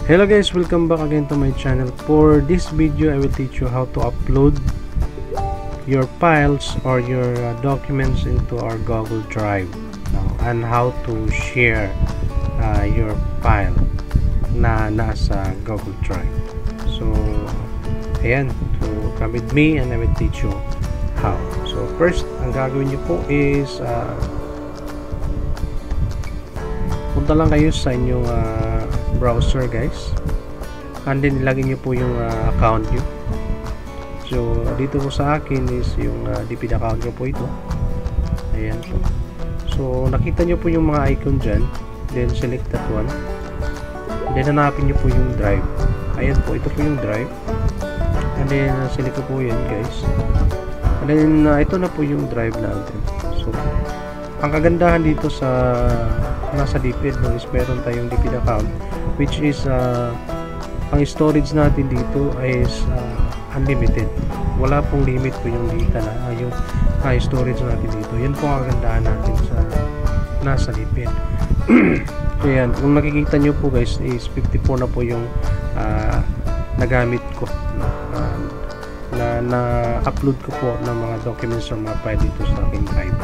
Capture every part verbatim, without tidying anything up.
Hello guys, welcome back again to my channel. For this video, I will teach you how to upload your files or your uh, documents into our Google Drive, no? And how to share uh, your file na nasa Google Drive. So, ayan, so come with me and I will teach you how. So first, ang gagawin niyo po is uh, punta lang kayo sa inyong uh, browser guys, and then ilagay nyo po yung uh, account nyo. So dito po sa akin is yung uh, D P D account nyo po ito. Ayan po. So nakita nyo po yung mga icon dyan, then select that one, then hanapin nyo po yung drive. Ayan po, ito po yung drive, and then uh, select ko po yan guys, and then uh, ito na po yung drive natin. So ang kagandahan dito sa nasa D P D no, is meron tayong D P D account, which is uh, ang storage natin dito is uh, unlimited. Wala pong limit po yung data na uh, yung uh, storage natin dito. Yan po ang kagandahan natin sa nasa D P D. So yan, kung nakikita nyo po guys is fifty-four na po yung uh, nagamit ko, no? uh, na na-upload ko po ng mga documents or mga file dito sa aking drive.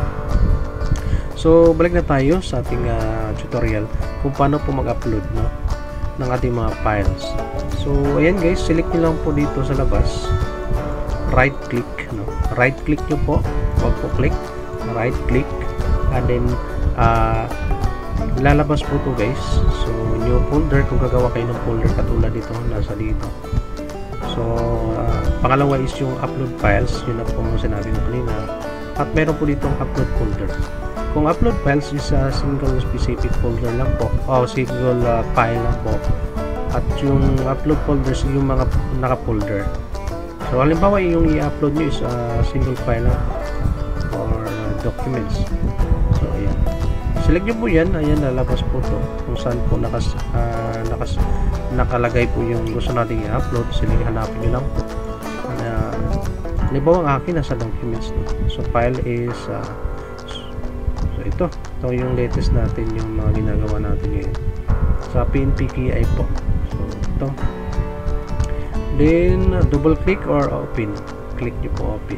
So balik na tayo sa ating uh, tutorial kung paano po mag-upload, no, ng ating mga files. So ayan guys, select nyo lang po dito sa labas, right click, no? Right click nyo po, wag po click, right click, and then uh, lalabas po to guys. So new folder, kung gagawa kayo ng folder katulad dito, nasa dito. So uh, pangalawa is yung upload files, yun na po yung sinabi ko kanina, at meron po dito ang upload folder. Kung upload files is a single specific folder lang po, o single uh, file lang po, at yung upload folders yung mga naka-folder. So halimbawa yung i-upload nyo is a uh, single file lang or uh, documents. So ayan, select nyo po yan, ayan, lalabas po to kung saan po nakas, uh, nakas, nakalagay po yung gusto natin i-upload. Select, hanapin nyo lang po. Uh, halimbawa ang akin nasa documents, no? So file is uh, so ito, ito yung latest natin, yung mga ginagawa natin ngayon sa P N P K I po. So ito, then double click or open, click nyo po open.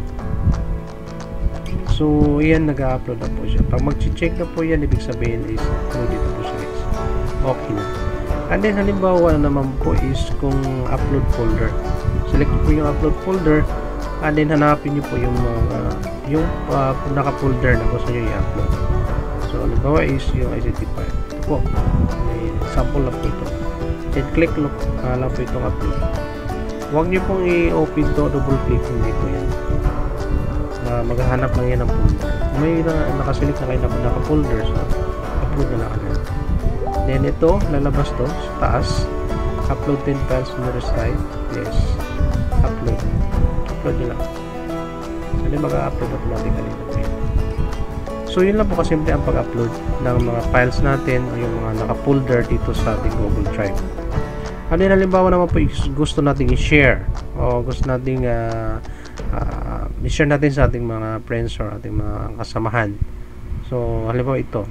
So yan, nag-upload na po siya. Pag mag-check na po yan, ibig sabihin is upload dito po siya guys, okay na. And then halimbawa naman po is kung upload folder, select nyo po yung upload folder, and then hanapin nyo po yung mga uh, yung uh, naka-folder na gusto nyo i-upload. So halimbawa is yung I C T file. Ito po, may sample lang po ito. Then click lang uh, lang po itong upload. Huwag nyo pong i-open to, double click, hindi po yan. Uh, maghahanap lang yan ng folder. May na, nakaselect na kayo na naka-folder, so upload na lang agad. Then ito, lalabas to sa taas, upload ten files on the side. Yes, upload. Upload nyo lang. Hindi mag-upload automatically. So yun lang po kasimple ang pag-upload ng mga files natin o yung mga naka-folder dito sa ating Google Drive. Ano yun, halimbawa naman po gusto nating i-share o gusto nating uh, uh, i-share natin sa ating mga friends or ating mga kasamahan. So halimbawa ito,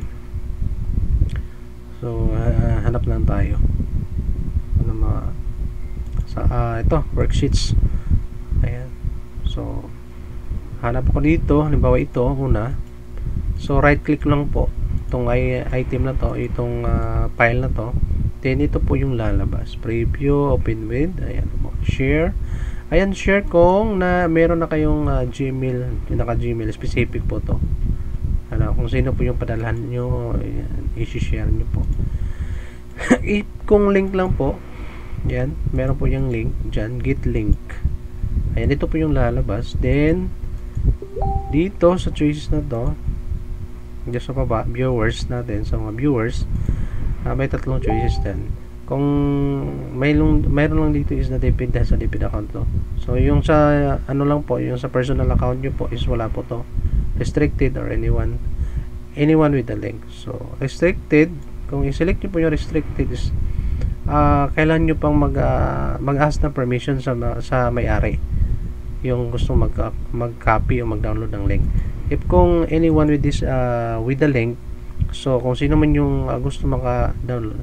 so uh, hanap lang tayo ano mga sa uh, ito, worksheets. Ayan, so hanap ko dito, halimbawa ito una. So right click lang po itong item na to, itong uh, file na to, then ito po yung lalabas, preview, open with, ayan po, share. Ayan, share kung na meron na kayong uh, Gmail, naka Gmail specific po to, ano, kung sino po yung padalhan nyo, i-share nyo po. If kung link lang po, yan, meron po yung link dyan, get link. Ayan, ito po yung lalabas. Then dito sa choices na to, dito sa baba, viewers natin, sa mga viewers, uh, may tatlong choices din. Kung may lung, mayroon lang dito is na depende sa D P D account to. So yung sa ano lang po, yung sa personal account nyo po is wala po to, restricted or anyone anyone with the link. So restricted, kung i-select nyo po yung restricted is uh, kailan nyo pang mag uh, mag-ask na permission sa sa may-ari yung gusto mag mag-copy o mag-download ng link. If kung anyone with this uh, with the link, so kung sino man yung uh, gusto maka-download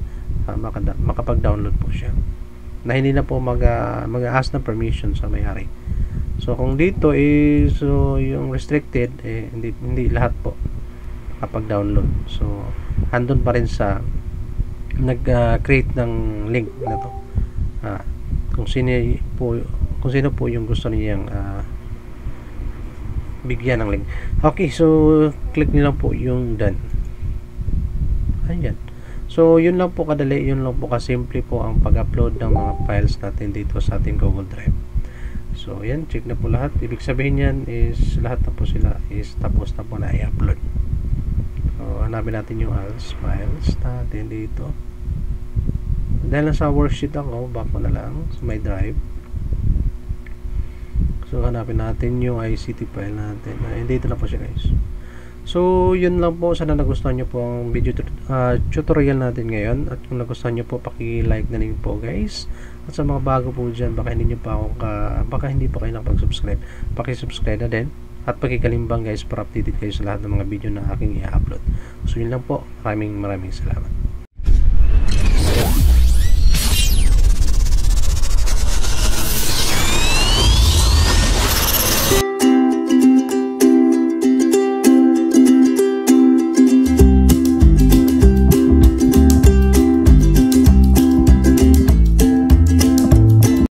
maka, maka, makapag-download po siya na hindi na po mag, uh, mag-ask ng permission sa may-ari. So kung dito is so yung restricted, eh, hindi, hindi lahat po kapag download. So andun pa rin sa nag-create uh, ng link na to. Ah, kung sino po kung sino po yung gusto niyang uh, bigyan ng link. Okay, so click niyo lang po yung done. Ayan. So yun lang po kadali, yun lang po kasimple po ang pag-upload ng mga files natin dito sa ating Google Drive. So yan, check na po lahat. Ibig sabihin yan is lahat na po sila is tapos na po na i-upload. So hanapin natin yung als files natin dito. Dahil nasa worksheet ako, back ko na lang sa my drive. So hanapin natin yung I C T file natin. Ay, dito na po siya guys. So yun lang po, sana nagustuhan nyo po ang video uh, tutorial natin ngayon. At kung nagustuhan nyo po, paki-like na rin po guys. At sa mga bago po dyan, baka hindi nyo pa ako ka, baka hindi pa kayo nakapag-subscribe, paki-subscribe na din. At paki-kalimbang guys para updated kayo sa lahat ng mga video na aking i-upload. So yun lang po, maraming maraming salamat.